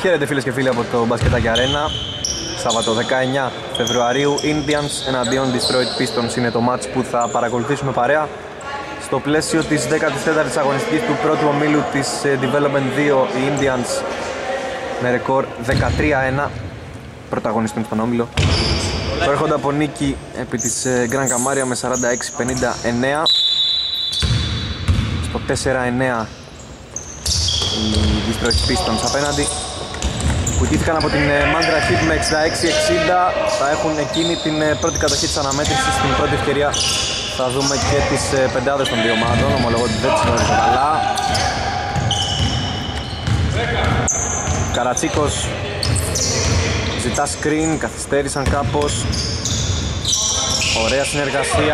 Χαίρετε φίλες και φίλοι από το Μπασκετάκι Αρένα. Σάββατο 19 Φεβρουαρίου, Indians εναντίον Detroit Pistons είναι το μάτς που θα παρακολουθήσουμε παρέα στο πλαίσιο της 14ης αγωνιστικής του πρώτου ομίλου της Development 2. Οι Indians με ρεκόρ 13-1 πρωταγωνιστούν στον όμιλο. Προέρχονται από νίκη επί της Gran Camaria με 46-59. Στο 4-9 οι Detroit Pistons απέναντι, που ιτήθηκαν από την Mandra Heat με 66-60. Θα έχουν εκείνη την πρώτη κατοχή της αναμέτρησης. Στην πρώτη ευκαιρία θα δούμε και τις πεντάδες των δύο ομάδων. Ομολογώ ότι δεν τις γνωρίζω καλά. Καρατσίκος ζητά screen, καθυστέρησαν κάπως. Ωραία συνεργασία.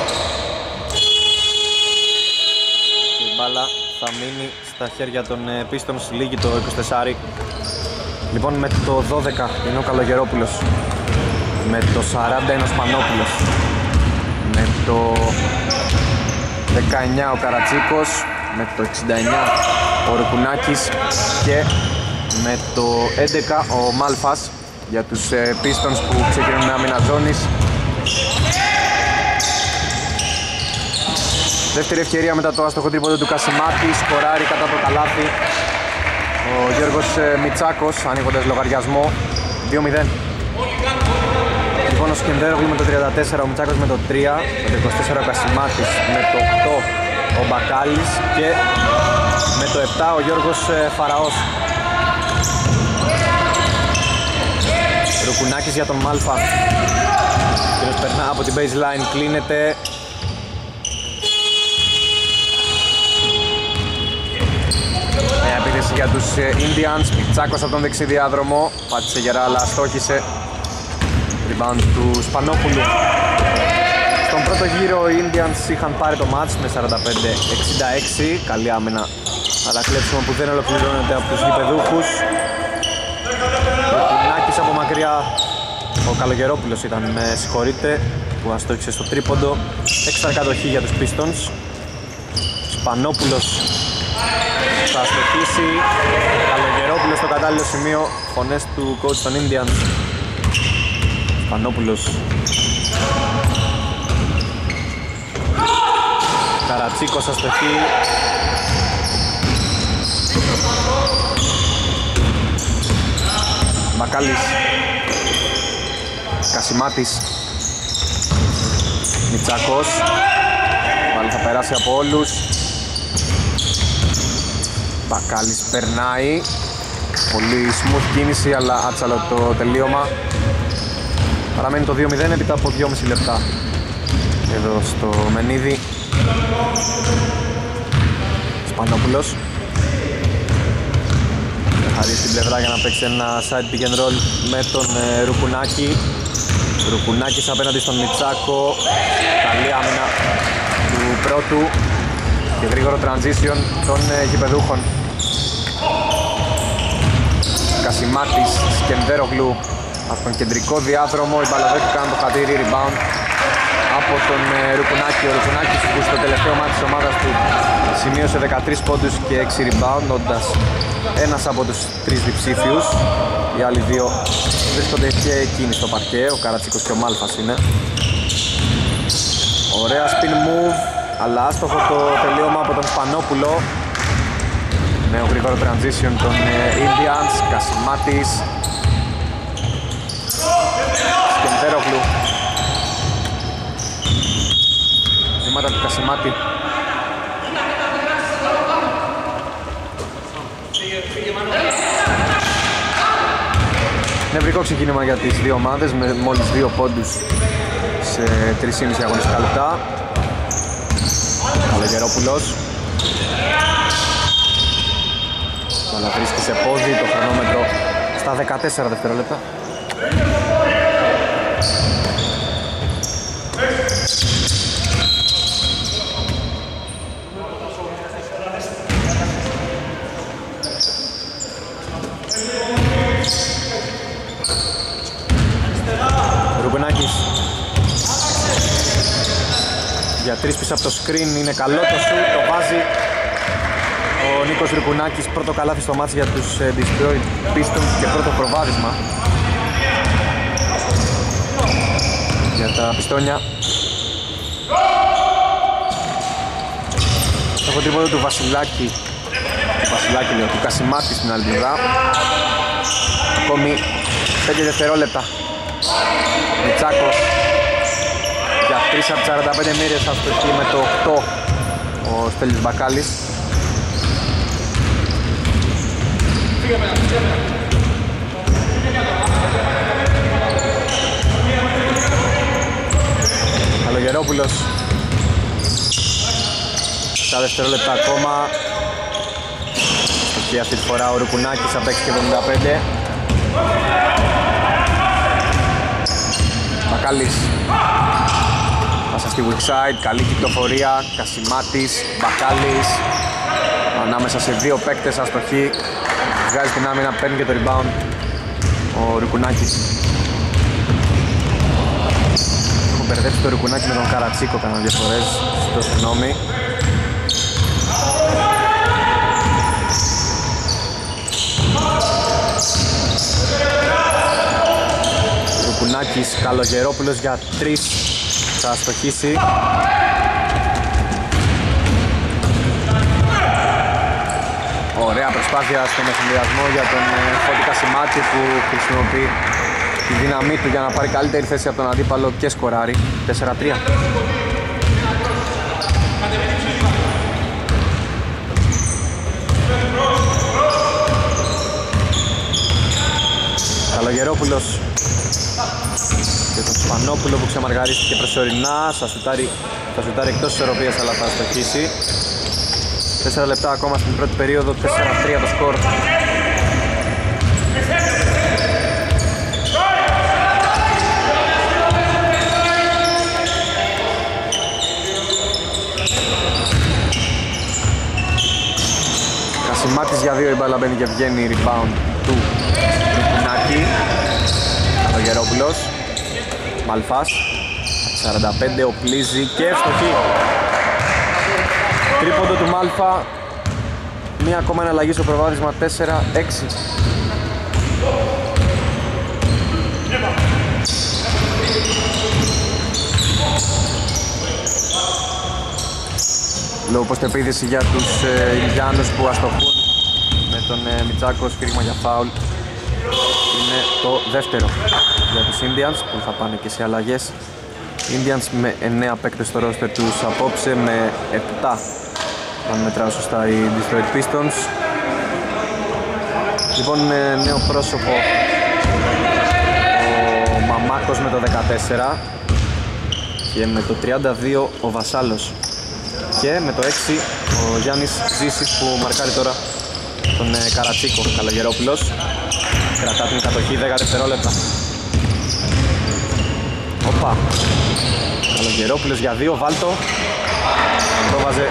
Η μπάλα θα μείνει στα χέρια των Pistons, λίγη το 24. Λοιπόν, με το 12 είναι ο Καλογερόπουλος, με το 40 είναι ο Σπανόπουλος, με το 19 ο Καρατσίκος, με το 69 ο Ρουπουνάκης και με το 11 ο Μάλφας για τους Pistons που ξεκινούν με άμυνα ζώνης. Δεύτερη ευκαιρία μετά το άστοχο τρίποντο του Κασιμάτη, σκοράρει κατά το καλάθι ο Γιώργος Μιτσάκος, ανοίγοντας λογαριασμό 2-0. Λοιπόν, ο Σκενδέρογλου με το 34, ο Μιτσάκος με το 3, με το 24 ο Κασιμάτης, με το 8 ο Μπακάλης και με το 7 ο Γιώργος Φαραώς. Ρουπουνάκης για τον Μάλφα, κύριος περνά από την baseline, κλείνεται. Επίθεση για τους Indians, Μιτσάκος από τον δεξί διάδρομο, πάτησε γερά αλλά στόχισε. Rebound του Σπανόπουλου. Στον πρώτο γύρο οι Indians είχαν πάρει το match με 45-66, καλή άμυνα αλλά κλέψιμο που δεν ολοκληρώνεται από τους γηπεδούχους. Ο Κουνάκης από μακριά, ο Καλογερόπουλος ήταν, με συγχωρείτε, που αστόχισε στο τρίποντο. Έξτρα κατοχή για τους Pistons. Σπανόπουλος θα αστοχίσει, Καλογερόπουλος στο κατάλληλο σημείο, φωνές του coach των Indians. Σπανόπουλος, Καρατσίκος αστοχή, Μπακάλης, Κασιμάτης, Μιτσάκος, πάλι θα περάσει από όλους. Μπακάλης περνάει, πολύ smooth κίνηση αλλά άτσαλο το τελείωμα. Παραμένει το 2-0 έπειτα από 2,5 λεπτά εδώ στο Μενίδη. Σπανόπουλος χαρίζει την πλευρά για να παίξει ένα side pick and roll με τον Ρουπουνάκη. Ρουπουνάκης απέναντι στον Μιτσάκο, καλή άμυνα του πρώτου και γρήγορο transition των γηπεδούχων. Κασιμάτης, Σκενδέρογλου από τον κεντρικό διάδρομο, η μπάλα δεν του κάνει το χατήρι, rebound από τον Ρουπουνάκη. Ο Ρουπουνάκης που στο τελευταίο μάτι της ομάδας του σημείωσε 13 πόντους και 6 rebound, όντας ένας από τους 3 διψήφιους. Οι άλλοι δύο βρίσκονται και εκείνοι στο παρκέ, ο Καρατσίκος και ο Μάλφας είναι. Ωραία spin move, αλλά άστοχο το τελείωμα από τον Σπανόπουλο. Νέο γρήγορο transition των Indians, Κασιμάτης, Σκενδέρογλου. Βήματα του Κασιμάτη. Νευρικό ξεκίνημα για τις δύο ομάδες με μόλις 2 πόντους σε 3,5 αγωνιστικά λεπτά. Καλογερόπουλος. Αλλά βρίσκει σε πόδι, το χρονόμετρο στα 14 δευτερόλεπτα. Ρουπουνάκης για 3 πίσω από το screen, είναι καλό το shoot, το βάζει. Ο Νίκος Ροικουνάκης, πρώτο καλάθι στο μάτς για τους Detroit Pistons και πρώτο προβάδισμα για τα πιστόνια. Το τρίποντο του Βασιλάκη, του Κασιμάτη στην άλλη πλευρά. Ακόμη 5 δευτερόλεπτα. Μητσάκος για 3 από 45 μοίρες αστοχή με το 8 ο Στέλιος Μπακάλης. Καλογερόπουλος, 7 δευτερόλεπτα ακόμα. Και αυτή τη φορά ο Ροικουνάκης θα παίξει και 75. Μπακάλης, πάσα στη weak side, καλή κυκλοφορία. Κασιμάτης, Μπακάλης, ανάμεσα σε δύο παίκτες αστοχή. Βγάζει την άμυνα, παίρνει και το rebound ο Ροικουνάκης. Έχω μπερδέψει το Ροικουνάκη με τον Καρατσίκο κανένα δύο φορές, ζητώ συγγνώμη. Ροικουνάκης, Καλογερόπουλος για 3, θα αστοχίσει. Ωραία προσπάθεια στον ευθυνδιασμό για τον Φώτη Κασιμάτη που χρησιμοποιεί τη δύναμή του για να πάρει καλύτερη θέση από τον αντίπαλο και σκοράρει. 4-3. Καλογερόπουλος και τον Σπανόπουλο που ξεμαργαρίστηκε προσωρινά, θα σουτάρει εκτός της ισορροπίας αλλά θα αστοχίσει. 4 λεπτά ακόμα στην πρώτη περίοδο, 4-3 το σκορ. Κασιμάτης για 2, η μπάλα μπαίνει και βγαίνει, rebound του Ροικουνάκη. Καλογερόπουλος, Μαλφάς, 45, οπλίζει και ευστοχή. Τρίποντο του Μάλφα, μία ακόμα εναλλαγή στο προβάδισμα, 4-6. Λόγω ποστεπίδηση για τους Ινδιάνους που αστοχούν με τον Μητσάκο, σφύριγμα για φάουλ. Είναι το δεύτερο για τους Indians που θα πάνε και σε αλλαγές. Indians με 9 παίκτες στο ρόστερ τους απόψε, με 7 αν μετράω σωστά οι Detroit Pistons. Λοιπόν, νέο πρόσωπο ο Μαμάκος με το 14 και με το 32 ο Βασάλος και με το 6 ο Γιάννης Ζήσης που μαρκάρει τώρα τον Καρατσίκο. Καλογερόπουλος κρατά την κατοχή, 10 δευτερόλεπτα. Οπα, Καλογερόπουλος για 2, βάλτο. Το βάζε.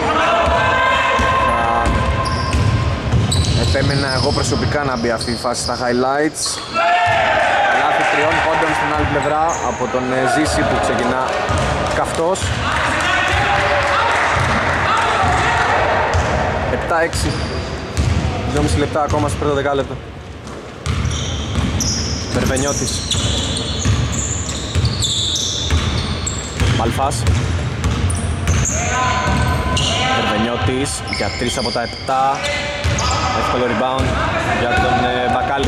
Επέμενα εγώ προσωπικά να μπει αυτή η φάση στα highlights. Λάθη 3 πόντων στην άλλη πλευρά από τον Ζήση που ξεκινά καυτός. 7-6. 2,5 λεπτά ακόμα στο πρώτο δεκάλεπτο. Μπερβενιώτης, Μαλφάς, Μπερβενιώτης για 3 από τα 7. Εύκολο rebound για τον Μπακάλη.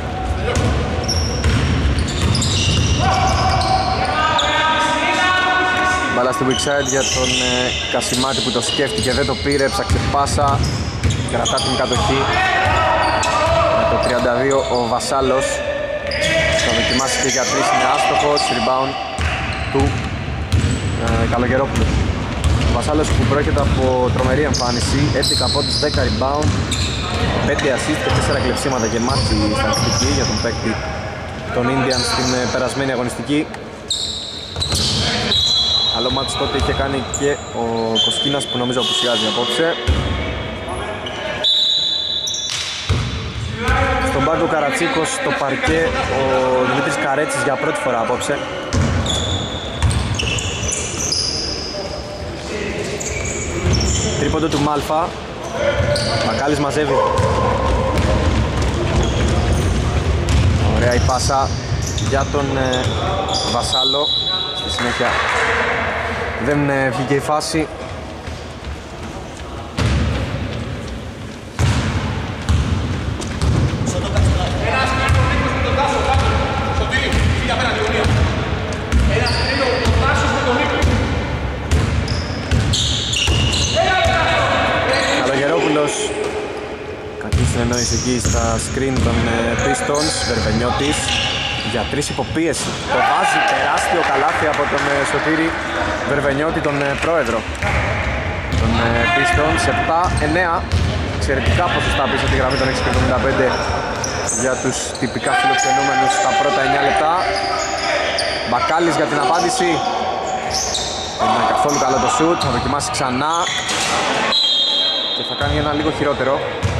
Μπάλα στη weak side για τον Κασιμάτη που το σκέφτηκε, δεν το πήρε, έψαξε πάσα, κρατά την κατοχή. Με το 32 ο Βασάλος θα δοκιμάσει και για 3, είναι άστοχος, rebound του Καλογερόπουλου. Ο Βασάλος που προέρχεται από τρομερή εμφάνιση, 11 πόντους, 10 rebound, 5 assist και 4 κλεψίματα, γεμάτη στατιστική για τον παίκτη των Indians στην περασμένη αγωνιστική. Καλό μάτς τότε είχε κάνει και ο Κοσκίνας που νομίζω απουσιάζει απόψε. Στον πάγκο Καρατσίκος, στο παρκέ ο Δημήτρης Καρέτσης για πρώτη φορά απόψε. Τρίποντο του Μάλφα, Μπακάλης μαζεύει. Ωραία η πάσα για τον Βασάλο. Στη συνέχεια δεν βγήκε η φάση. Καλογερόπουλος. Κακή συνεννόηση εκεί στα screen των Pistons. Βερβενιώτης για 3 υποπίεση. Το βάζει τεράστιο καλάθι από τον Σωτήρη Βερβενιώτη, τον πρόεδρο των Pistons. 7-9. Εξαιρετικά ποσοστά πίσω τη γραμμή των 6,75 για τους τυπικά φιλοξενούμενους στα πρώτα 9 λεπτά. Μπακάλης για την απάντηση. Δεν είναι καθόλου καλό το σουτ, θα δοκιμάσει ξανά και θα κάνει ένα λίγο χειρότερο.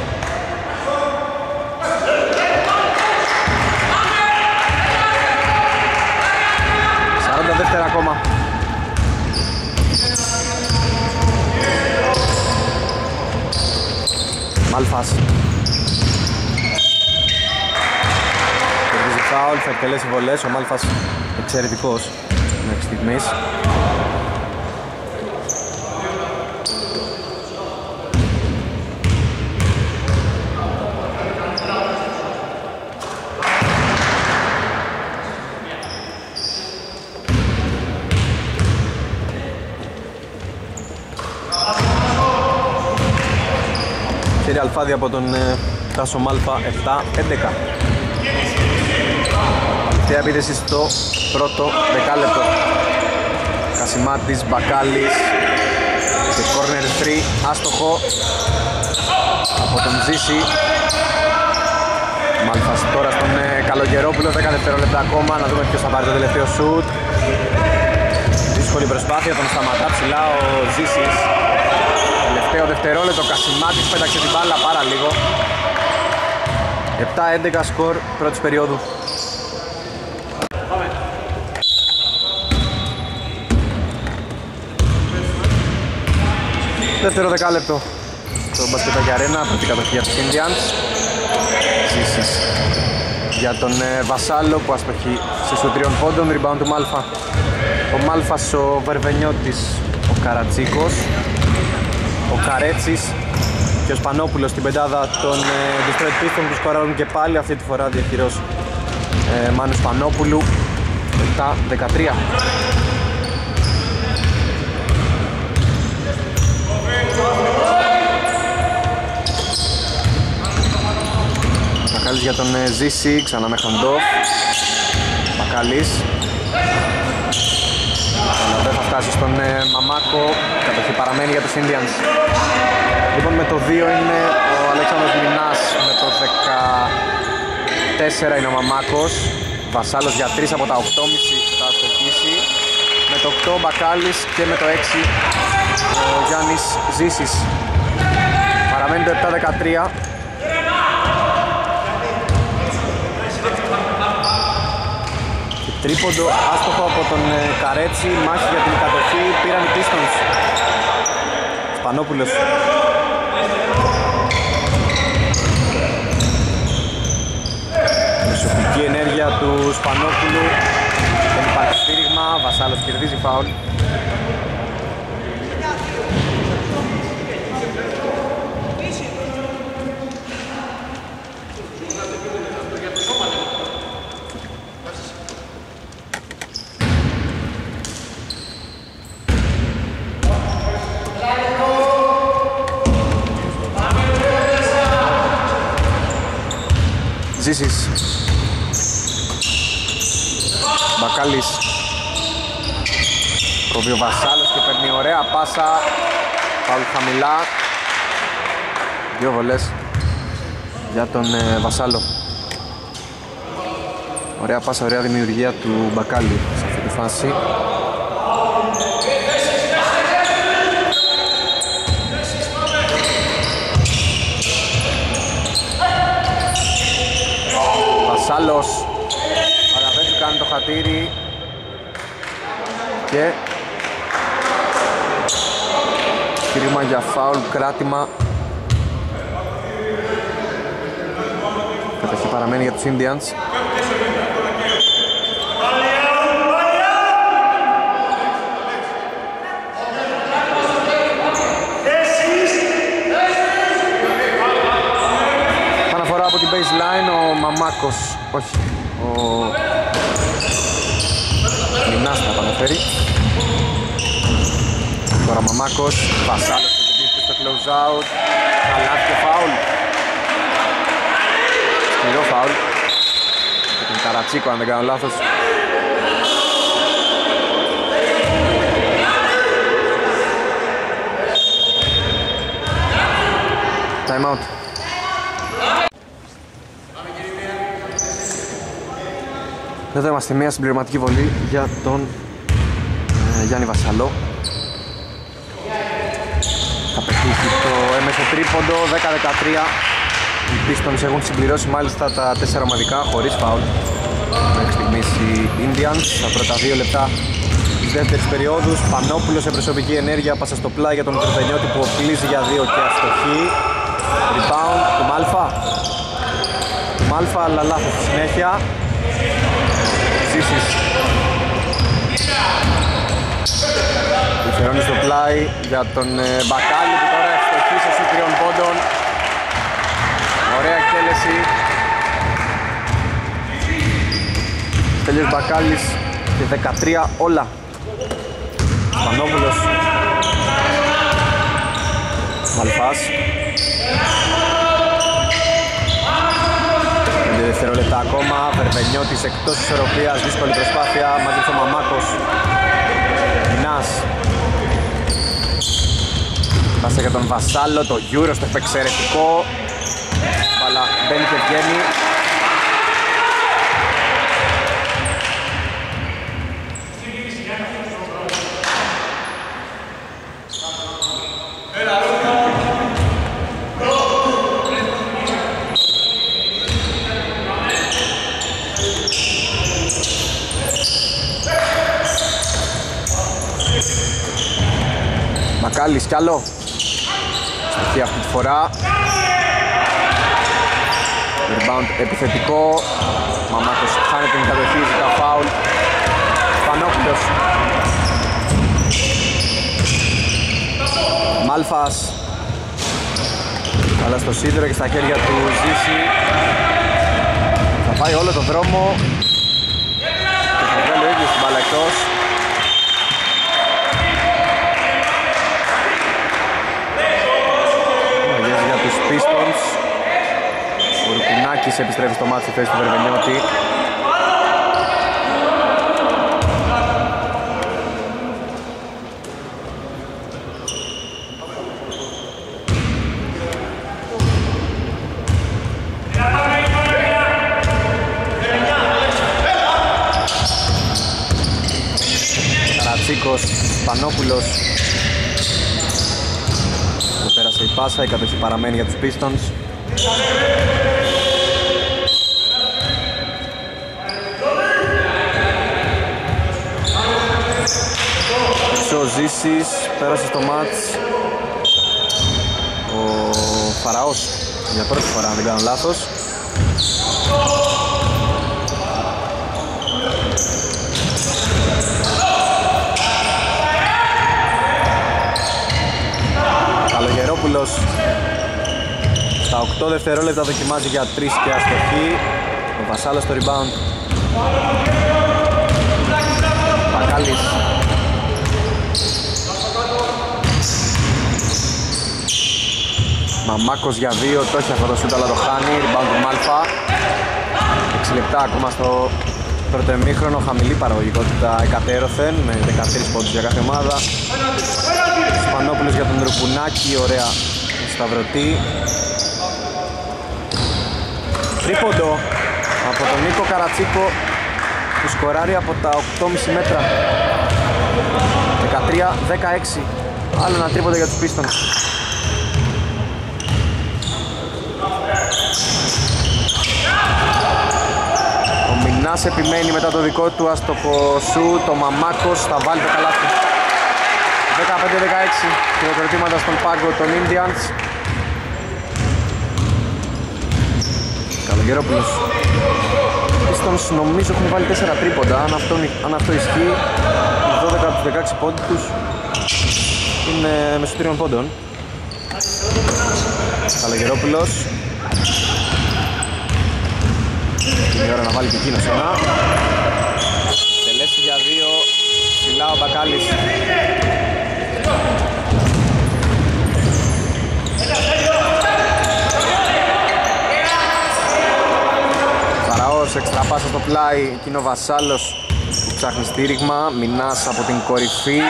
40 δεύτερα ακόμα. Μάλφας. Κερδίζει φάουλ, θα εκτελέσει βολές. Ο Μάλφας εξαιρετικός μέχρι στιγμής. Κύριε Αλφάδη από τον Τάσο Μάλφα. 7-11. Και επίθεση στο πρώτο δεκάλεπτο. Κασιμάτης, Μπακάλης και corner 3, άστοχο από τον Ζήση. Μάλφας τώρα στον Καλογερόπουλο, 10 δευτερόλεπτα ακόμα, να δούμε ποιος θα πάρει το τελευταίο σουτ. Δύσκολη προσπάθεια, τον σταματά ψηλά ο Ζήσης. Τελευταίο δευτερόλεπτο, Κασιμάτης πέταξε την μπάλα πάρα λίγο. 7-11 σκορ πρώτης περίοδου. Δεύτερο δεκάλεπτο στο μπασκετάκι αρένα, πρώτη κατοχή για τους Indians. Ζήσης για τον Βασάλο που αστοχεί σε σου 3 πόντων, rebound του Μάλφα. Ο Μάλφας, ο Βερβενιώτης, ο Καρατσίκος, ο Καρέτσης και ο Σπανόπουλος στην πεντάδα των Detroit Pistons που σκοράρουν και πάλι αυτή τη φορά διαχειρός Μάνου Σπανόπουλου. 7-13. Μπακάλης για τον Ζήση, ξανά με Χαντόφ. Μπακάλης. Αλλά δεν θα φτάσει στον Μαμάκο. Κατοχή παραμένει για τους Indians. Λοιπόν, με το 2 είναι ο Αλέξανδρος Μινάς, με το 14 είναι ο Μαμάκος. Βασάλος για 3 από τα 8,5 θα αστοχίσει. Με το 8 ο Μπακάλης και με το 6 ο Γιάννης Ζήσης. Παραμένει το 7-13. Τρίποντο άστοχο από τον Καρέτσι, μάχη για την κατοχή, πήραν οι Pistons. Σπανόπουλος. Μεσοπική ενέργεια του Σπανόπουλου, δεν υπάρχει στήριγμα, Βασάλος κερδίζει φάουλ. Ζήσης. Μπακάλης. Προβεί ο Βασάλος και παίρνει ωραία πάσα. Φάουλ χαμηλά. 2 βολές για τον Βασάλο. Ωραία πάσα, ωραία δημιουργία του Μπακάλη σε αυτή τη φάση. Βασάλος, αλλά δεν του κάνει το χατήρι και κήρυγμα για φάουλ, κράτημα Κατοχή παραμένει για τους Indians. Παναφορά από την baseline, ο Μαμάκος, όχι, ο Μινάς θα επαναφέρει. Τώρα ο Μαμάκος, Βασάλος επιτύχει στο close out, καλάθι και φάουλ. Σκληρό φάουλ. Και τον Καρατσίκο αν δεν κάνω λάθος. Time out. Εδώ είμαστε μια συμπληρωματική βολή για τον Γιάννη Βασαλό. Θα πετύχει το έμεσο τρίποντο, 10-13. Οι Pistons έχουν συμπληρώσει μάλιστα τα 4 ομαδικά χωρίς φάουλ. Μέχρι στιγμής οι Indians τα πρώτα 2 λεπτά της δεύτερης περίοδου. Πανόπουλος σε προσωπική ενέργεια, πάσα στο πλάι για τον Κρυβενιώτη που οπλίζει για 2 και αστοχή. Rebound του Μάλφα. Μάλφα αλλά λάθος στη συνέχεια. Ζήσης Φερώνει στο πλάι για τον Μπακάλι που τώρα ευστοχεί σε σουτ 3 πόντων. Ωραία εκτέλεση. Στέλιος Μπακάλης και 13 όλα. Σπανόπουλος. Μαλφάς. 5 δευτερόλεπτα ακόμα. Βερβενιώτης εκτός ισορροπίας. Δύσκολη προσπάθεια. Μάζεψε ο Μαμάκος. Μινάς. Πάσα για τον Βασάλο. Το Γιούρο στο εξαιρετικό. Μπάλα μπαίνει και βγαίνει. Μακάλης κι άλλο. Στοιχεία αυτή τη φορά. Rebound επιθετικό. Μαμάκος χάνει την κατοχή, ζητά φάουλ. Πανόπουλος. Μάλφας. Αλλά στο σίδερο και στα χέρια του Ζήση. Θα πάει όλο τον δρόμο. Και θα βγάλει ο ίδιος την μπάλα εκτός. Pistons. Ο Ρουπινάκης επιστρέφει στο μάτι στη θέση του Βερβενιώτη. Καρατσίκος, Πανόπουλος. Πέρασε η πάσα, η κατοχή παραμένει για τους Pistons. Ο Ζήσης πέρασε στο μάτς ο Φαραώς για πρώτη φορά αν δεν κάνω λάθος. Καλογερόπουλος στα 8 δευτερόλεπτα δοκιμάζει για 3 και αστοχή. Ο Βασάλος στο rebound. Πακάλης. Μαμάκος για 2, το έχει αυτό το σούτ αλλά το χάνει. Rebound του Μάλφα. 6 λεπτά ακόμα στο πρώτο ημίχρονο. Χαμηλή παραγωγικότητα εκατέρωθεν με 13 πόντους για κάθε ομάδα. Σπανόπουλος για τον Ρουπινάκη, ωραία σταυρωτή. Τρίποντο από τον Νίκο Καρατσίκο που σκοράρει από τα 8,5 μέτρα. 13-16. Άλλο ένα τρίποντο για τους Pistons. Ο Μινάς επιμένει μετά το δικό του αστοχο σου. Το Μαμάκος θα βάλει το καλάθι. 15-16. Χειροκροτήματα στον πάγκο των Indians. Καλογερόπουλος. Pistons νομίζω έχουν βάλει 4 τρίποντα, αν αυτό ισχύει, οι 12 από τους 16 πόντους τους είναι μεσοτήριων πόντων. Καλογερόπουλος. Είναι ώρα να βάλει και εκείνος ένα. Τελέσει για 2, ψηλά ο Μπακάλης. Φαραώς, έξτρα πάσα στο πλάι, εκείνο Βασάλος που ψάχνει στήριγμα. Μινάς από την κορυφή.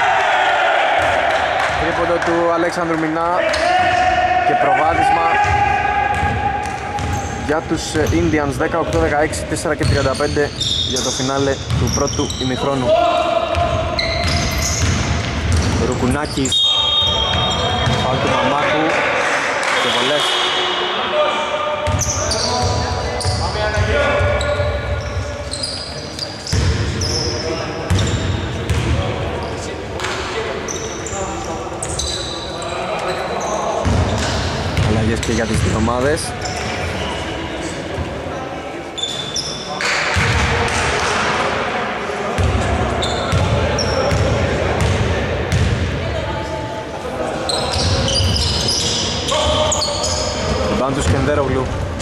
Τρίποντο του Αλέξανδρου Μινά και προβάδισμα για τους Indians. 18-16, 4 και 35 για το φινάλε του πρώτου ημιχρόνου. Ρουκουνάκης, φάουλ του Μαμάκου και βολές. Αλλαγές και για τις δύο ομάδες. Μπάντου Σκενδέρογλου.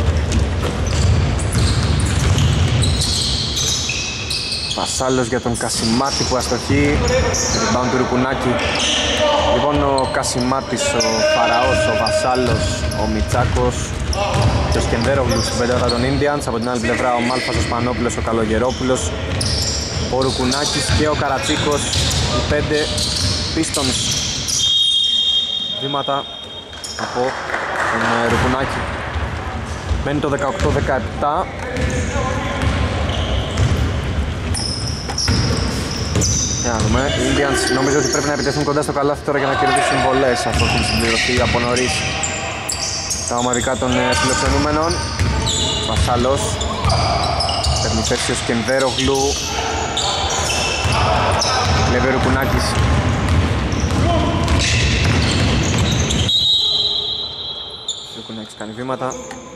Βασάλος για τον Κασιμάτη που αστοχεί. Rebound του Ρουκουνάκη. Λοιπόν, ο Κασιμάτης, ο Φαραώς, ο Βασάλος, ο Μιτσάκος και ο Σκενδέρογλου στην πεντάδα των Indians. Από την άλλη πλευρά ο Μάλφας, ο Σπανόπουλος, ο Καλογερόπουλος, ο Ρουκουνάκης και ο Καρατσίκος. Οι 5 Pistons. Βήματα από τον Ρουκουνάκη. Μένει το 18-17. Για να δούμε, οι Indians νομίζω ότι πρέπει να επιτεθούν κοντά στο καλάθι τώρα για να κερδίσουν βολές, αφού έχουν συμπληρωθεί από νωρίς τα ομαδικά των φιλοξενούμενων. Βασάλος, παίρνει θέση ο Σκενδέρογλου, κλέβει ο Ρουκουνάκης. Ο Ρουκουνάκης κάνει βήματα.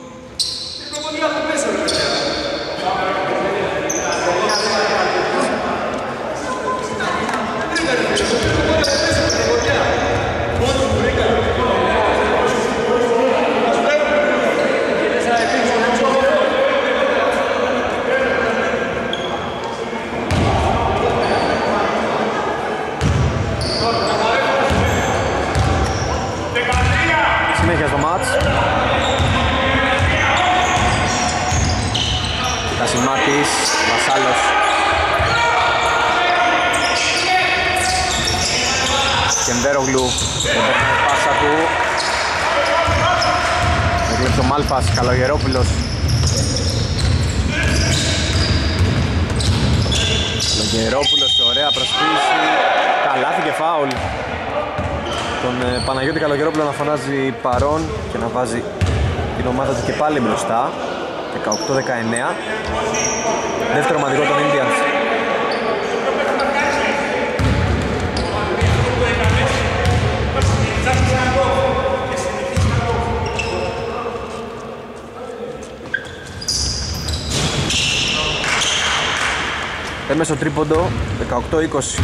Συνέχεια στο μάτς. Κασιμάτης, Βασάλος. Σκενδέρογλου, δεν παίρνει πάσα του. Έκλεψε ο Μάλφας, Καλογερόπουλος. Καλογερόπουλος, ωραία προσποίηση. Καλάθι και φάουλ. Τον Παναγιώτη Καλογερόπουλο να φωνάζει παρόν και να βάζει την ομάδα του και πάλι μπροστά. 18-19. Δεύτερο ομαδικό των Indians. Έμεσο τρίποντο 18-20.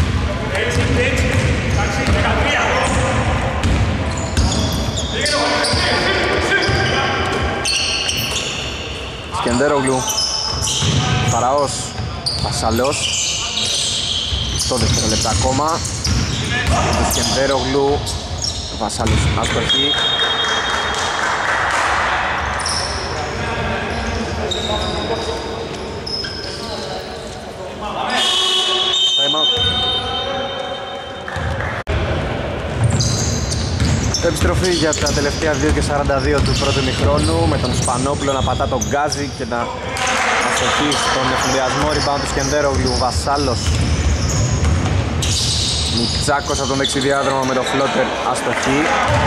Σκενδέρογλου, Φαραώς, Βασαλός. Στο δευτερόλεπτα ακόμα. Το Σκενδέρογλου, Βασαλός άστοχη. Επιστροφή για τα τελευταία 2 και 42 του πρώτου ημιχρόνου, με τον Σπανόπουλο να πατά τον γκάζι και να αστοχεί στον εφηδιασμό. Rebound του Σκενδέρογλου, Βασάλος. Μιτσάκος από τον δεξιδιάδρομο με το φλότερ αστοχή.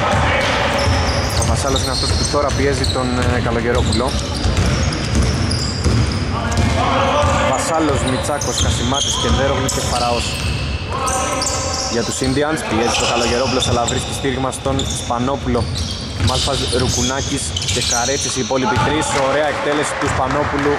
Ο Βασάλος είναι αυτός που τώρα πιέζει τον Καλογερόπουλο. Βασάλος, Μιτσάκος, Κασιμάτης, Σκενδέρογλου και Φαραώς. Για τους Indians πιέζει το Καλογερόπουλος, αλλά βρίσκει στήριγμα στον Σπανόπουλο. Μάλφας, Ρουκουνάκης και Καρέτσης οι υπόλοιποι τρεις. Ωραία εκτέλεση του Σπανόπουλου.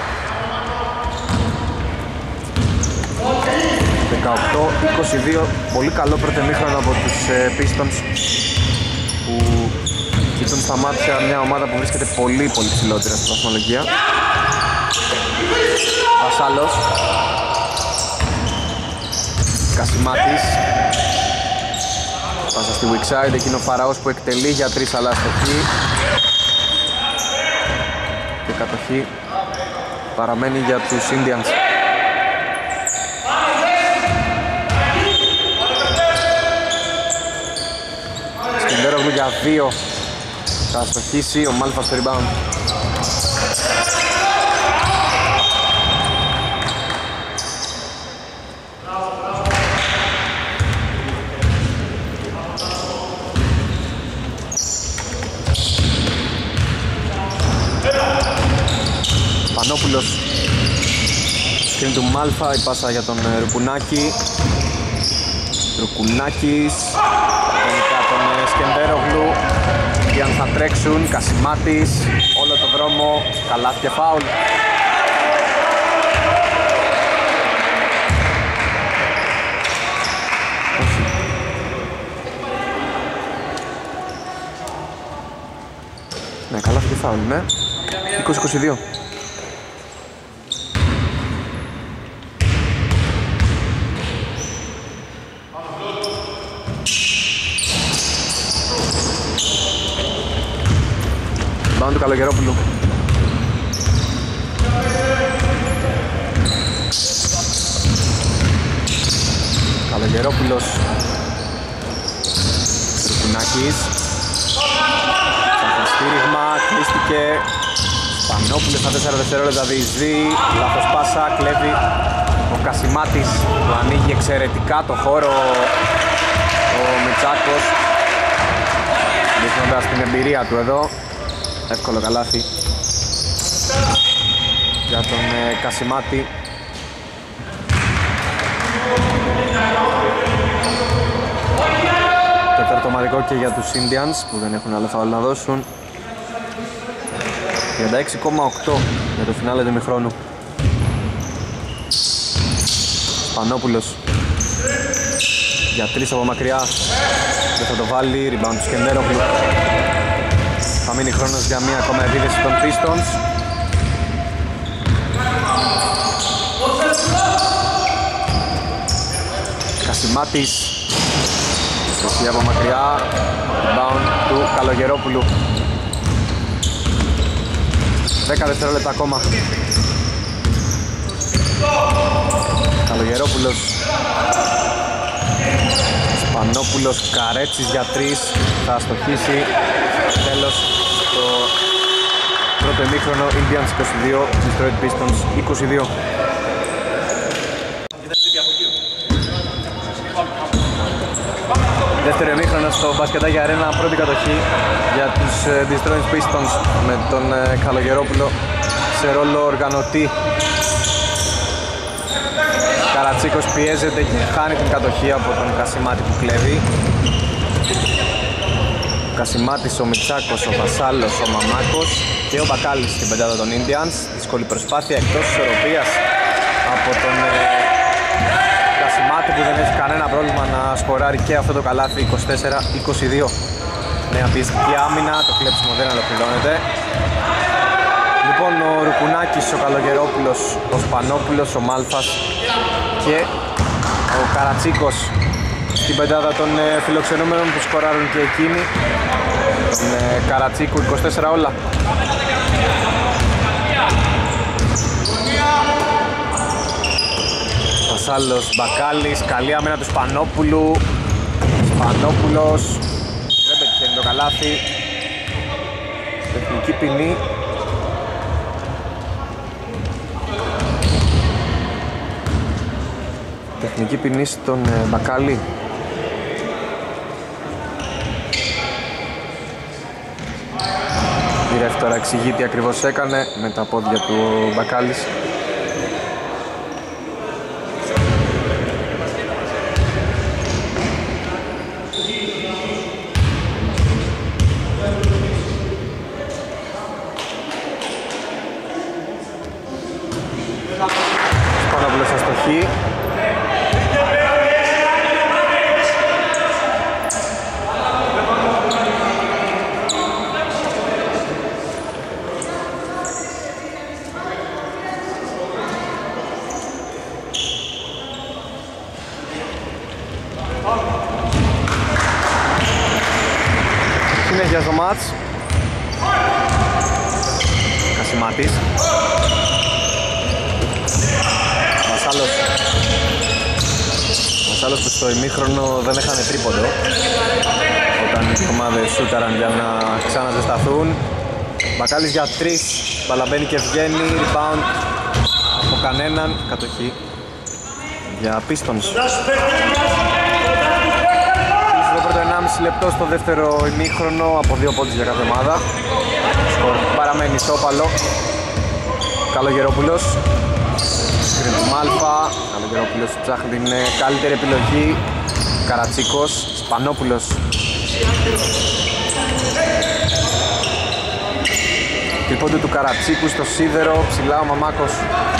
18-22, πολύ καλό πρώτο ημίχρονο από τους Pistons που κοιτούν στα μάτια μια ομάδα που βρίσκεται πολύ ψηλότερα στη βαθμολογία. Βασάλος, Κασιμάτης, πάσα στη weak side, εκείνο ο Φαραώς που εκτελεί για 3 αλλά αστοχή και κατοχή παραμένει για τους Indians. Σκεντέρογλου για 2 θα αστοχίσει, ο Μάλφας στο rebound. Πανόπουλος, σκριν του Μάλφα, η πάσα για τον Ρουκουνάκη. Ρουκουνάκης, γενικά τον Σκεντέρογλου. Και αν θα τρέξουν, Κασιμάτης, όλο το δρόμο, καλάθι και φάουλ. Ναι, καλάθι και φάουλ, ναι. 20-22. Πάνω του Καλογερόπουλου. Καλογερόπουλος. Ρουκουνάκης. Σαν στήριγμα, κλείστηκε. Σπανόπουλος στα 4 δευτερόλεπτα διεισδύει. Λάθος πάσα, κλέβει ο Κασιμάτης που ανοίγει εξαιρετικά το χώρο ο Μητσάκος, δείχνοντας την εμπειρία του εδώ. Εύκολο καλάθι για τον Κασιμάτη. Τέταρτο ομαδικό και για τους Indians που δεν έχουν άλλο φάουλ να δώσουν. 36,8 για το φινάλε του ημιχρόνου. Πανόπουλος για 3 από μακριά, δεν θα το βάλει, rebound του Σκεντέρογλου. Θα μείνει χρόνος για μία ακόμα επίδεση των Pistons. Κασιμάτης, σωστή από μακριά, rebound του Καλογερόπουλου. 10 δευτερόλεπτα ακόμα. Καλογερόπουλος, Σπανόπουλος, Καρέτσης για 3, θα αστοχίσει. Τέλος το πρώτο ημίχρονο, Indians 22, Detroit Pistons 22. Δεύτερο ημίχρονο στο μπασκετάκι αρένα, πρώτη κατοχή για τους Detroit Pistons με τον Καλογερόπουλο σε ρόλο οργανωτή. Καρατσίκος πιέζεται και χάνει την κατοχή από τον Κασιμάτη που κλέβει. Ο Κασιμάτης, ο Μητσάκος, ο Βασάλος, ο Μαμάκος και ο Μπακάλης στην πεντάδα των Indians. Δύσκολη προσπάθεια εκτός ισορροπίας από τον Κασιμάτη που δεν έχει κανένα πρόβλημα να σκοράρει και αυτό το καλάθι. 24-22. Νέα πιεστική άμυνα, το κλέψιμο δεν ολοκληρώνεται. Λοιπόν, ο Ρουκουνάκης, ο Καλογερόπουλος, ο Σπανόπουλος, ο Μάλφας και ο Καρατσίκος στην πεντάδα των φιλοξενούμενων που σκοράρουν και εκείνοι. Τον Καρατσίκου 24 όλα. Βασάλος, Μπακάλης, καλή άμυνα του Σπανόπουλου. Σπανόπουλος δεν πετυχαίνει το καλάθι. Τεχνική ποινή. Τεχνική ποινή στον Μπακάλη. Η ρεφ τώρα εξηγεί τι ακριβώς έκανε με τα πόδια του Μπακάλης. συνέχεια στο μάτς. Κασιμάτης. Βασάλος που στο ημίχρονο δεν έχανε τρίποντο όταν οι ομάδες σούταραν για να ξαναζεσταθούν. Μπακάλης για 3, μπαλαμπαίνει και βγαίνει, rebound από κανέναν, κατοχή για Pistons. Το πρώτο 1,5 λεπτό στο δεύτερο ημίχρονο από 2 πόντους για κάθε ομάδα. Σκορ παραμένει ισόπαλο. Καλογερόπουλος, σκριν του Μάλφα. Καλογερόπουλος ψάχνει την καλύτερη επιλογή. Καρατσίκος, Σπανόπουλος. Τρίποντο του Καρατσίκου στο σίδερο, ψηλά ο Μαμάκος.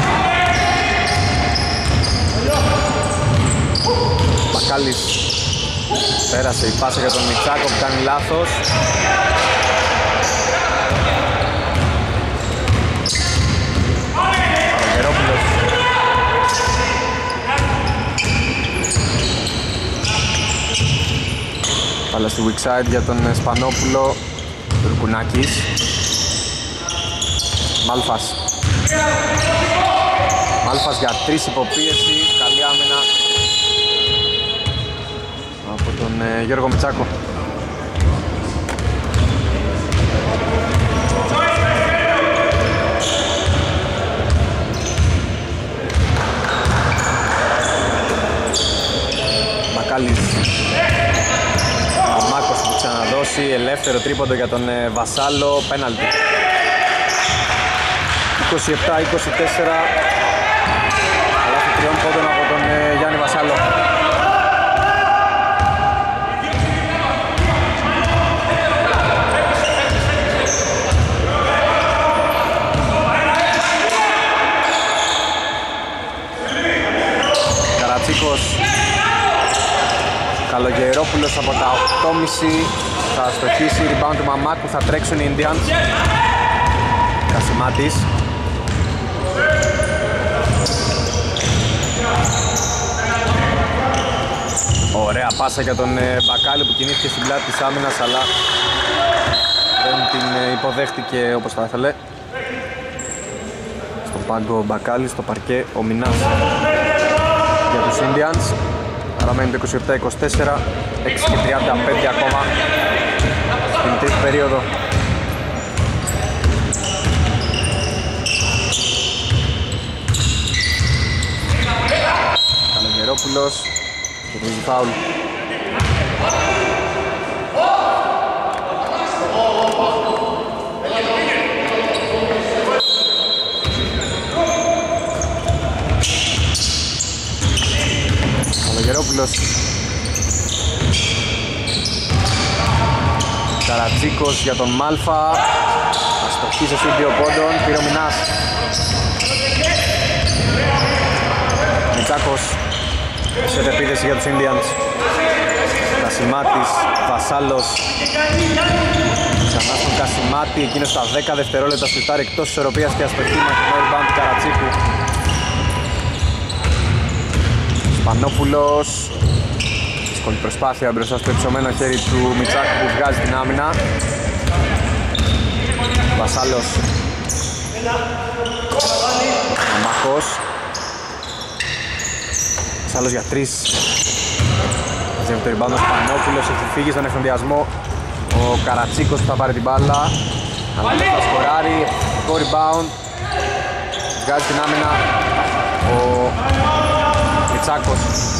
Μπακάλης. Πέρασε η πάσα για τον Μιτσάκο που κάνει λάθος. Καλογερόπουλος. Πάλα στη weak side για τον Σπανόπουλο. Τουρκουνάκης. Μάλφας. Μάλφας για 3 υποπίεση. Καλή άμυνα από τον Γιώργο Μιτσάκο. Μακάλης. Μάκος που ξαναδώσει ελεύθερο τρίποντο για τον Βασάλο. Πέναλτι. 27-24. Αλάθη 3 πόντων από τον Γιάννη Βασάλο. Καρατσίκος. Καλογερόπουλος από τα 8,5 θα στοχίσει, rebound του Μαμάκου, θα τρέξουν οι Indians. Κασιμάτης. Ωραία πάσα για τον Μπακάλι που κινήθηκε στην πλάτη της άμυνας, αλλά δεν την υποδέχτηκε όπως θα ήθελε. Στον πάγκο ο Μπακάλι, στο παρκέ ο Μινάς για τους Indians. Παραμένει το 27-24, 6:35 ακόμα στην τρίτη περίοδο. Καλογερόπουλος, κερδίζει φάουλ. Καλογερόπουλος. Καρατσίκος για τον Μάλφα. Αστοχή σε σύντιο πόντων, πήρε ο Μινάς. Μιτσάκος σε επίδεση για τους Indians. Κασιμάτης, Βασάλος. Ξανά στον Κασιμάτη, εκείνος στα 10 δευτερόλεπτα σουτάρει εκτός της ισορροπίας και αστοχή με το rebound του Καρατσίκου. Σπανόπουλος. Δύσκολη προσπάθεια μπροστά στο υψωμένο χέρι του Μιτσάκου που βγάζει την άμυνα. Βασάλος. Μαμάχος. Βασάλος για 3. Μαζεύει το rebound ο Σπανόπουλος, έχει φύγει στον εφημδιασμό ο Καρατσίκος που θα πάρει την μπάλα. Αλλά δεν θα σκοράρει, το rebound. Βγάζει την άμυνα ο Μιτσάκος.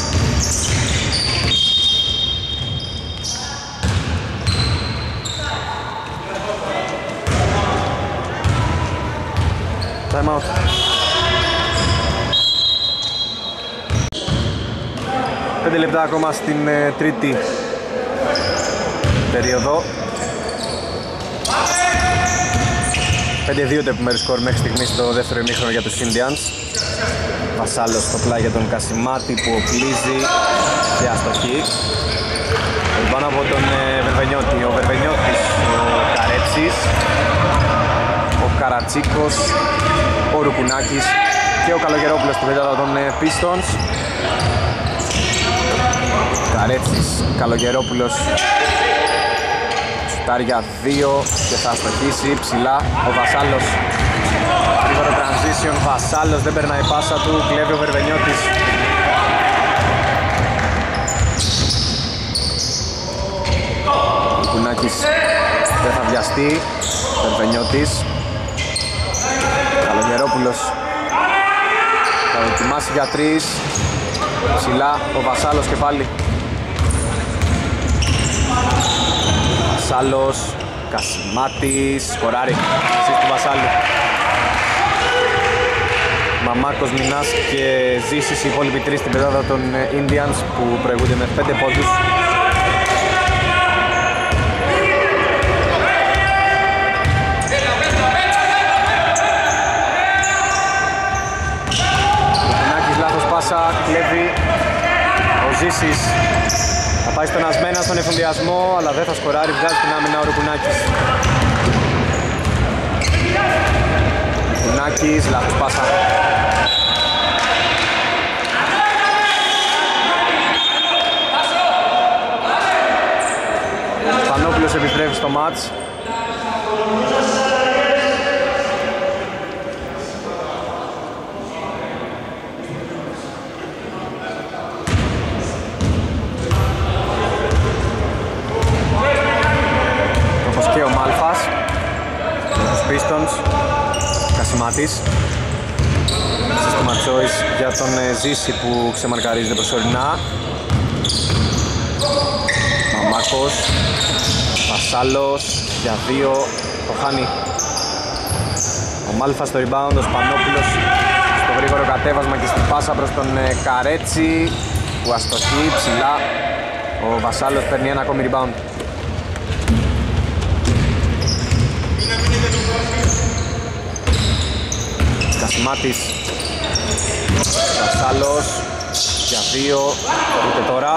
Time out. Πέντε λεπτά ακόμα στην τρίτη περίοδο. 5-2 το επιμέρους σκορ μέχρι στιγμής στο δεύτερο ημίχρονο για τους Indians. Βασάλος στο πλάι για τον Κασιμάτη που οπλίζει και αστοχή. Πάνω από τον Βερβενιώτη, ο Βερβενιώτης, ο Καρέτσης, ο Καρατσίκος, ο Ρουκουνάκης και ο Καλογερόπουλος στην πεντάδα των Pistons. Καρέτσης, Καλογερόπουλος, Σουτάρει για 2 και θα αστοχίσει ψηλά ο Βασάλος. Γρήγορο transition, Βασάλος δεν περνάει πάσα του, κλέβει ο Βερβενιώτης. Ο Κουνάκης δεν θα βιαστεί, Βερβενιώτης. Καλογερόπουλος θα δοκιμάσει για 3. Ψηλά ο Βασάλος και πάλι. Βασάλος, Κασιμάτης, σκοράρει. Εσείς του Βασάλου. Μαμάκος, Μινάς και Ζήσης, οι υπόλοιποι 3 στην πεντάδα των Indians που προηγούνται με 5 πόντους. Ο Κουνάκης λάθος πάσα, κλέβει ο Ζήσης. Θα πάει στον Ασμένα στον εφοδιασμό, αλλά δεν θα σκοράρει, βγάζει την άμυνα ο Ρουκουνάκης. Ρουκουνάκης, λάθος πάσα. Σπανόπουλος επιστρέφει στο μάτς. Όπως και ο Μάλφας, τους Pistons, Κασιμάτης. Σύστημα choice για τον Ζήση που ξεμαρκαρίζεται προσωρινά. Μαμάκος, Βασάλος για 2, το χάνει. Ο Μάλφας στο rebound, ο Σπανόπουλος στο γρήγορο κατέβασμα και στην πάσα προς τον Καρέτσι που αστοχεί ψηλά. Ο Βασάλος παίρνει ένα ακόμη rebound. Κασιμάτης, Βασάλος για 2, ούτε τώρα.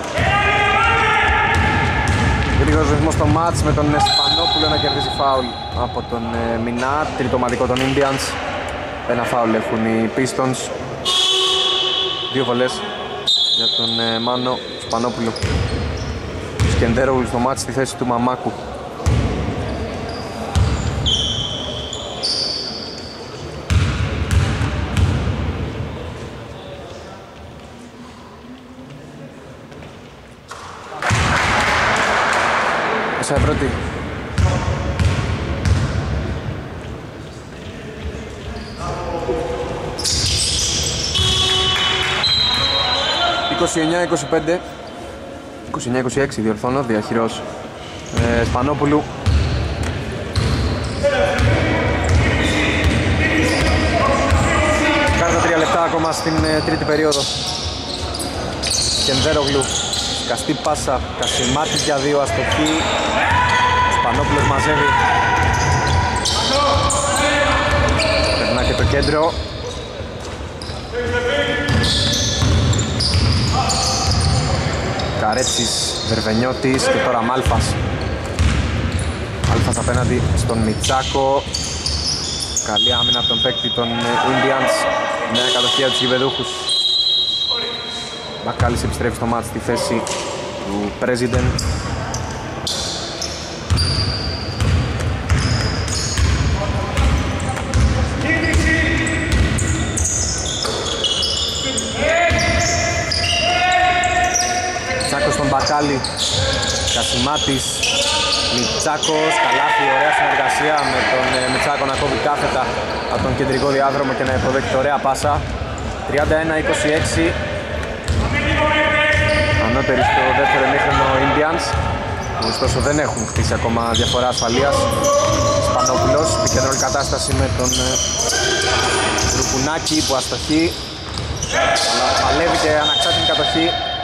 Γρήγορος ρυθμός στο μάτς με τον Σπανόπουλο να κερδίζει φάουλ από τον Μινά, τρίτο ομαδικό των Indians. Ένα φάουλ έχουν οι Pistons. 2 βολές για τον Μάνο Σπανόπουλο. Σκεντέρογλου στο μάτς στη θέση του Μαμάκου. Πρώτη. 29-25, 29-26 διορθώνω, διαχειρός Σπανόπουλου. Κάρτα 3 λεπτά ακόμα στην τρίτη περίοδο. Σκενδέρογλου, σκαστή πάσα, Κασιμάτης για 2, αστοχή. Σπανόπουλος μαζεύει. Περνά και το κέντρο. Καρέτσης, Βερβενιώτης και τώρα Μάλφας. Μάλφας απέναντι στον Μιτσάκο. Καλή άμυνα από τον παίκτη των Indians. Νέα κατοχή από τους γηπεδούχους. Μπακάλης επιστρέφει στο μάτς στη θέση του President. Τσάκος στον Μπακάλη, Κασιμάτης, Μιτσάκος, καλάθι, ωραία συνεργασία με τον Μιτσάκο να κόβει κάθετα από τον κεντρικό διάδρομο και να υποδέχεται ωραία πάσα. 31-26. Ανώτεροι στο δεύτερο ημίχρονο Indians, ωστόσο δεν έχουν χτίσει ακόμα διαφορά ασφαλείας. Σπανόπουλος, επικεντρώνει κατάσταση με τον Ρουκουνάκη που αστοχεί, αλλά παλεύει και αναξά την κατοχή.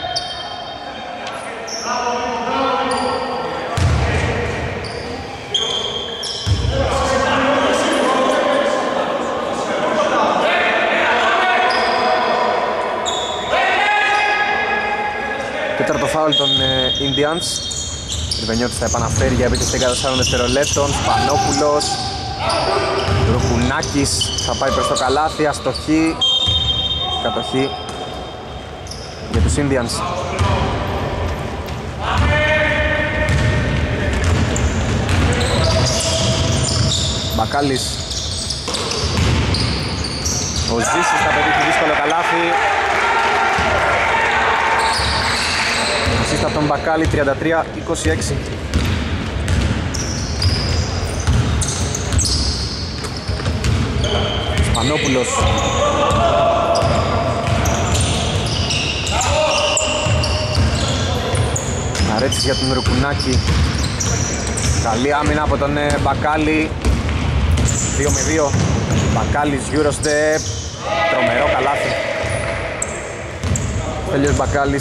Τέταρτο φάουλ των Indians. Ρεβενιώτης θα επαναφέρει για επίθεση 14 δευτερολέπτων. Σπανόπουλος, Ρουκουνάκης θα πάει προς το καλάθι, αστοχή. Κατοχή για τους Indians. Μπακάλης. Ο Ζήσης θα πετύχει δύσκολο καλάθι. Σύστα από τον Μπακάλη, 33-26. Σπανόπουλος. Αρέτσις για τον Ρουκουνάκη. Καλή άμυνα από τον Μπακάλη. 2-2. Μπακάλης Eurostep. Τρομερό καλάθι. Τέλειος Μπακάλης,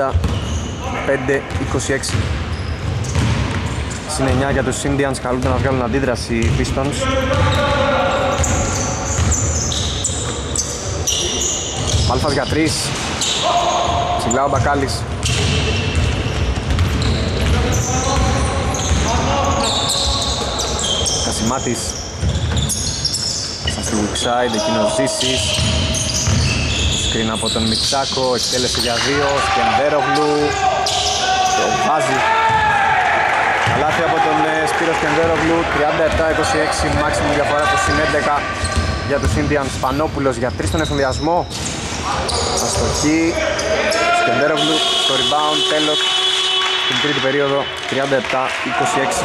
35-26. Συν 9 για τους Indians, καλούνται να βγάλουν αντίδραση οι Pistons. Μάλφας για 3. Ψηλά ο Μπακάλης. Κασιμάτης. Στη Wixside, εκείνος Ζήσης. Σκριν από τον Μιτσάκο, εκτέλεσε για 2. Σκενδέρογλου. Το βάζει. Καλάθι από τον Σπύρο Σκενδέρογλου. 37-26. Μάξιμου διαφορά του συν 11 για τους Indians. Σπανόπουλος για 3 στον εφοδιασμό. Αστοχή. Σκενδέρογλου στο rebound. Τέλος στην τρίτη περίοδο. 37-26.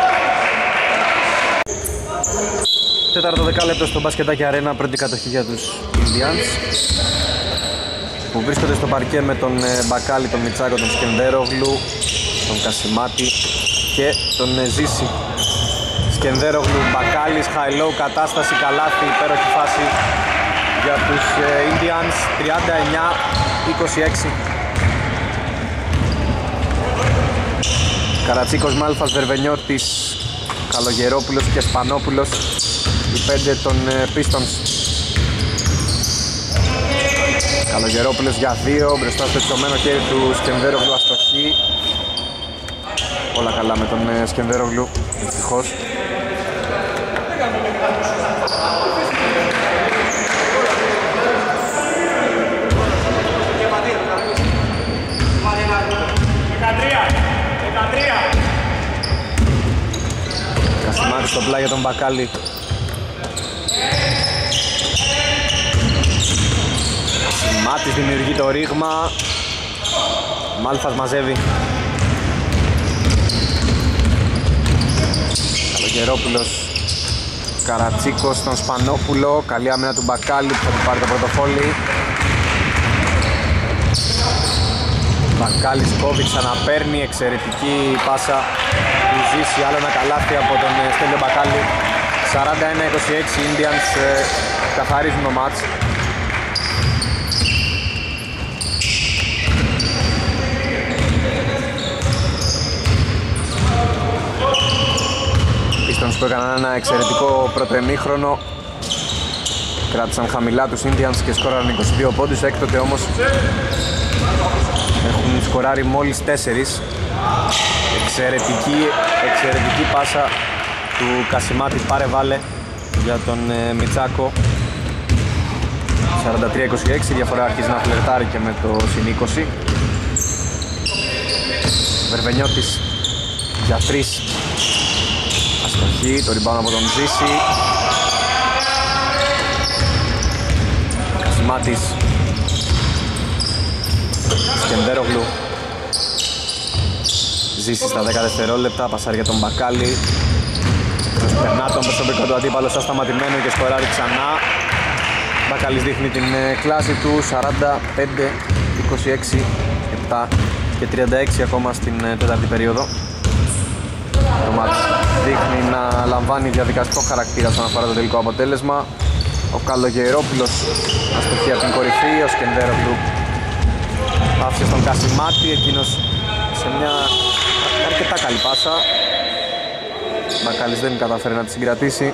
Τέταρτο δεκάλεπτο στο μπασκετάκι αρένα, πρώτη κατοχή για τους Indians που βρίσκονται στο παρκέ με τον Μπακάλη, τον Μιτσάκο, τον Σκενδέρογλου, τον Κασιμάτη και τον Ζήση. Σκενδέρογλου, Μπακάλης, high low, κατάσταση, καλάθι, υπέροχη φάση για τους Indians. 39-26. Καρατσίκος, Μάλφας, Βερβενιώτης, Καλογερόπουλος και Σπανόπουλος, οι 5 των Pistons. Καλογερόπουλος για 2, μπροστά στο εξωμένο χέρι του Σκενδέρογλου, αστοχή. Όλα καλά με τον Σκενδέρογλου, ευτυχώς. Κασιμάτης στο πλάι για τον Μπακάλη. Κασιμάτης δημιουργεί το ρήγμα. Μάλφας μαζεύει. Καλογερόπουλος. Καρατσίκος στον Σπανόπουλο. Καλή άμυνα του Μπακάλη που θα του πάρει το πρωτοφόλι. Μπακάλης κόβει, ξαναπαίρνει, εξαιρετική πάσα του Ζήση, άλλο ένα καλάθι από τον Στέλιο Μπακάλη. 41-26, Indians καθαρίζουν το μάτς. Pistons που έκαναν ένα εξαιρετικό πρώτο ημίχρονο, κράτησαν χαμηλά τους Indians και σκόραραν 22 πόντους, έκτοτε όμως έχουν σκοράρει μόλις 4. Εξαιρετική πάσα του Κασιμάτη, πάρε βάλε για τον Μιτσάκο. 43-26, η διαφορά αρχίζει να φλερτάρει και με το συν 20. Βερβενιώτης για 3. Αστοχή, το rebound από τον Ζήση. Κασιμάτης. Σκενδέρογλου. Ζήσει στα 10 δευτερόλεπτα, πασάρει για τον Μπακάλη. Περνά τον προσωπικό του αντίπαλο σαν σταματημένο και σκοράρει ξανά. Μπακάλης δείχνει την κλάση του. 45-26, 7 και 36 ακόμα στην τέταρτη περίοδο. Το μάτς δείχνει να λαμβάνει διαδικαστικό χαρακτήρα όσον αφορά το τελικό αποτέλεσμα. Ο Καλογερόπουλος αστοχεί από την κορυφή, ο Σκενδέρογλου άφησε στον Κασιμάτη, εκείνος σε μια αρκετά καλή πάσα. Μπακάλης δεν καταφέρει να τη συγκρατήσει.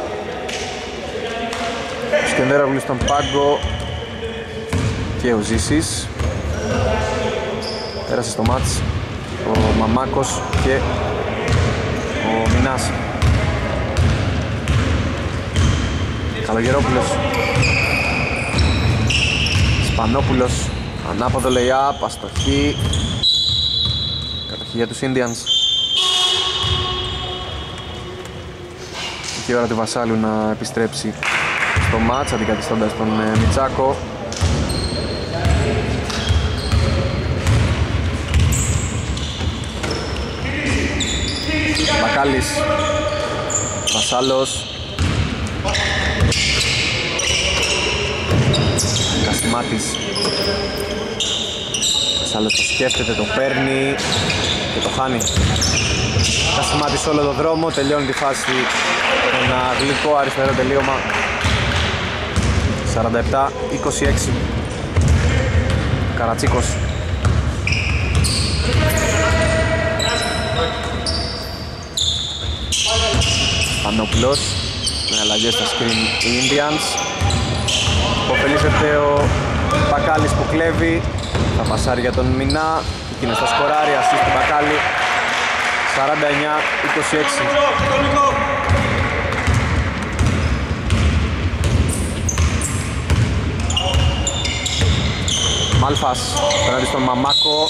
Ο Σκενδέρογλου στον πάγκο και ο Ζήσης. Πέρασε στο μάτς ο Μαμάκος και ο Μινάς. Καλογερόπουλος. Σπανόπουλος. Ανάποδο lay-up, αστοχή. Κατοχή για τους Indians. και η ώρα του Βασάλου να επιστρέψει στο μάτς αντικαθιστώντας τον Μιτσάκο. Μπακάλης, Βασάλος, Κασιμάτης. Βασάλος το σκέφτεται, το παίρνει και το χάνει. Κασιμάτης όλο το δρόμο, τελειώνει τη φάση με ένα γλυκό αριστερό τελείωμα. 47-26. Καρατσίκος. Πανόπουλος με αλλαγές στα screen οι Indians. Υποφελίζεται ο Μπακάλης που κλέβει. Θα πασάρει για τον Μινά. Εκείνος θα σκοράρει, ασίστ του Μπακάλη. 49-26. Μάλφας πέραντι στον Μαμάκο.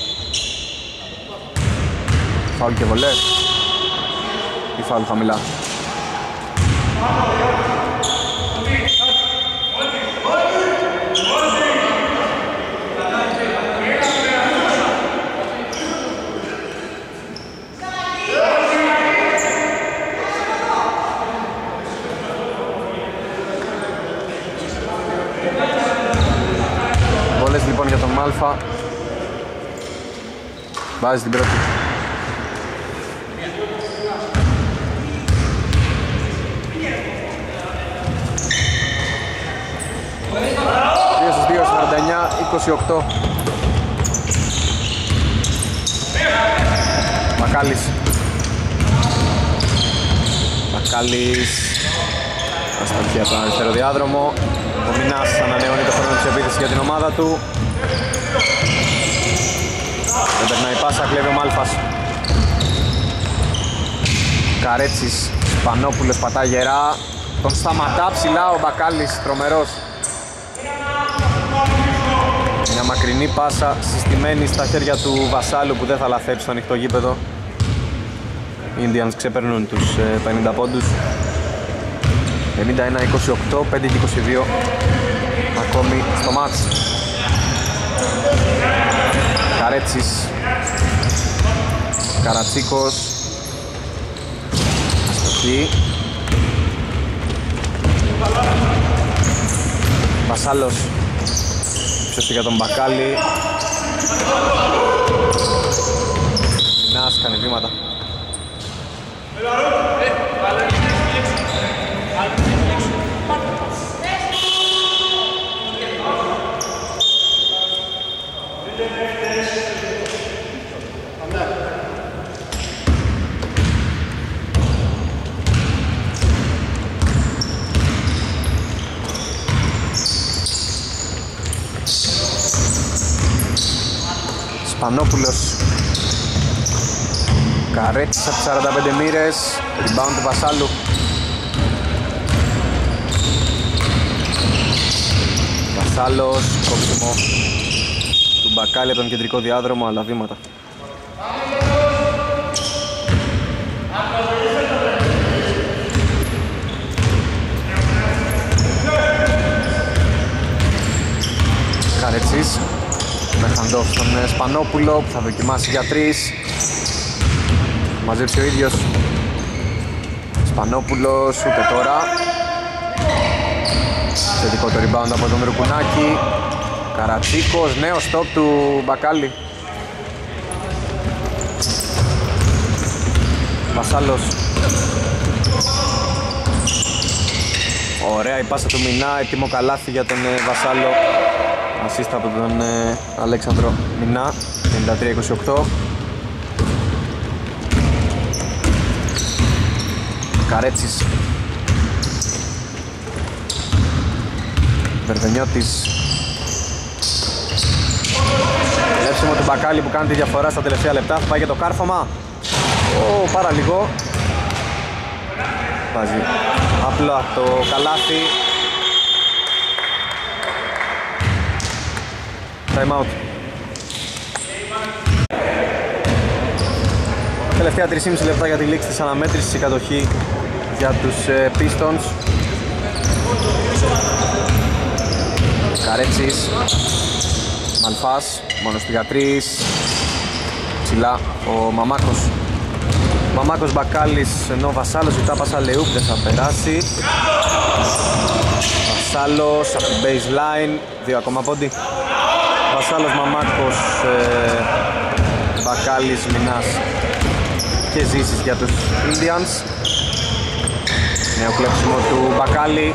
Φάουλ και βολές. Ή φάουλ χαμηλά. Βολές λοιπόν για τον Μάλφα. Βάζει την πρώτη. 2-2, 49-28. Μπακάλης. Μπακάλης. Αστοχή από τον αριστερό διάδρομο. Ο Μινάς ανανεώνει το χρόνο της επίθεσης για την ομάδα του. Δεν περνάει πάσα, κλέβει ο Μάλφας. Καρέτσης, Πανόπουλος πατά γερά. Τον σταματά ψηλά ο Μπακάλης, τρομερός. Μια μακρινή πάσα συστημένη στα χέρια του Βασάλου που δεν θα λαθέψει στο ανοιχτό γήπεδο. Οι Indians ξεπερνούν τους 50 πόντους. 51-28, 5-22 ακόμη στο μάτς. Καρέτσης, Καρατσίκος, αστοχή. Βασάλος ψεύσει για τον Μπακάλη. Μινάς κάνει βήματα. Σπανόπουλος. Καρέτσης από 45 μοίρες. Rebound του Βασάλου. Βασάλος, κόψιμο του Μπακάλη από τον κεντρικό διάδρομο, αλλά βήματα. Καρέτσης με χαντόφ στον Σπανόπουλο που θα δοκιμάσει για 3. Μαζέψει ο ίδιος. Σπανόπουλος ούτε τώρα. Θετικό το rebound από τον Ρουκουνάκη. Καρατσίκος, νέο stop του Μπακάλη. Βασάλος. Ωραία η πάσα του Μινά, έτοιμο καλάθι για τον Βασάλο. Ασίστα από τον Αλέξανδρο Μινά, 93-28. Καρέτσης. Βερβενιώτης. Λέψιμο του Μπακάλη που κάνει τη διαφορά στα τελευταία λεπτά. Θα πάει για το κάρφωμα. Πάρα λίγο. Βάζει απλά το καλάθι. Time out. Τελευταία 3,5 λεπτά για τη λήξη της αναμέτρησης. Η κατοχή για τους Pistons. Καρέτσης, Μαλφάς, μόνος του για 3. Ψηλά ο Μαμάκος. Μαμάκος Μπακάλης, ενώ ο Βασάλος ζητά πάσα λεούπ, δεν θα περάσει. Βασάλος από την baseline, 2 ακόμα πόντι. Βασάλος, Μαμάκος, Μπακάλης, Μινάς και Ζήσης για τους Indians. Νέο κλέψιμο του Μπακάλη.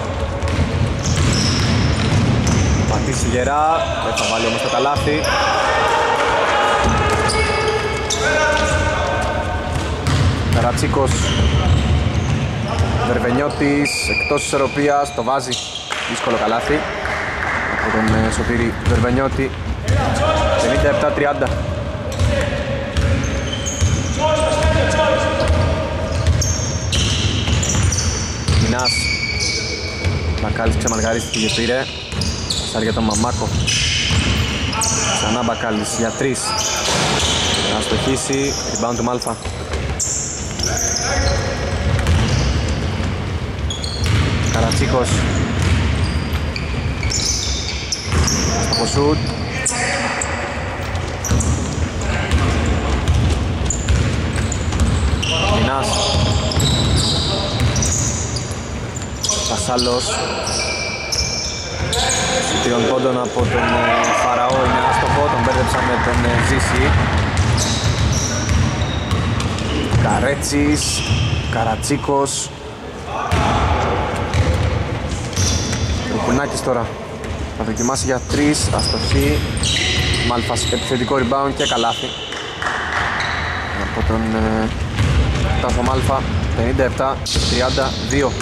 Πατήσει γερά, δεν θα βάλει όμως το καλάθι. Καρατσίκος, Βερβενιώτης, εκτός ισορροπίας, το βάζει. Δύσκολο καλάθι από τον Σωτήρη Βερβενιώτη. 57-30. Μινάς, Μπακάλης ξεμαργαρίστηκε και πήρε. Πασάρει για τον Μαμάκο. Ξανά Μπακάλης για 3. Να στοχίσει, rebound του Μάλφα. Καρατσίκος. Από σουτ. Μινάς. Βασάλος. 3 πόντων από τον Φαραώ, είναι άστοχο, τον μπέρδεψα με τον Ζήση. Καρέτσης, Καρατσίκος. Ρουκουνάκης τώρα θα δοκιμάσει για 3, αστοχή. Μάλφας, επιθετικό rebound και καλάθι από τον Τάσο Μάλφα. 57-32.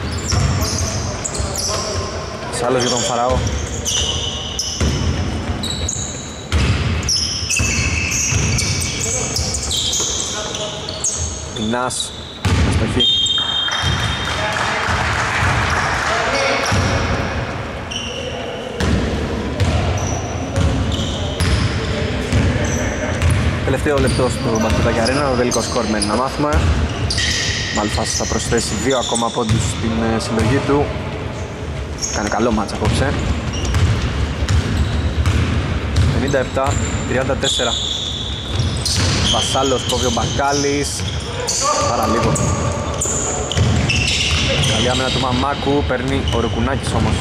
Σάλλος για τον Φαραώ. Πινάς, αστοχή. Τελευταίο λεπτό στο Μπασκετάκι Αρένα, ο τελικός σκορ μένει να μάθουμε. Μάλφας θα προσθέσει 2 ακόμα πόντους στην συλλογή του. Κάνει καλό μάτς απόψε. 57-34. Βασάλος, κόβει ο Μπακάλης. Πάρα λίγο. Καλή άμυνα του Μαμάκου, παίρνει ο Ρουκουνάκης όμως.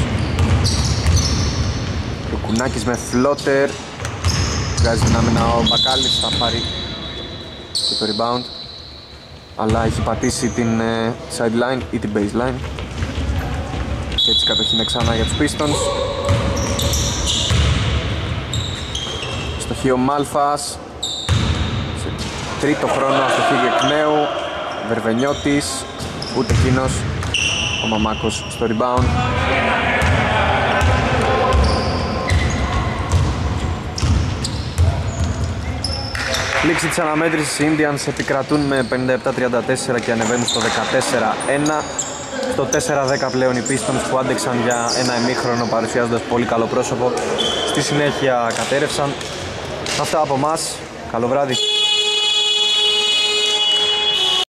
Ρουκουνάκης με φλότερ. Βγάζει την άμυνα ο Μπακάλης, θα πάρει και το rebound. Αλλά έχει πατήσει την sideline ή την baseline. Και έτσι κατοχή είναι ξανά για τους Pistons. Αστοχή ο Μάλφας. Σε τρίτο χρόνο αστοχή εκ νέου. Βερβενιώτης, ούτε εκείνος. Ο Μαμάκος στο rebound. Λήξη της αναμέτρησης, οι Indians επικρατούν με 57-34 και ανεβαίνουν στο 14-1. Στο 4-10 πλέον οι Pistons που άντεξαν για ένα ημίχρονο παρουσιάζοντας πολύ καλό πρόσωπο, στη συνέχεια κατέρευσαν. Αυτά από μας, καλό βράδυ.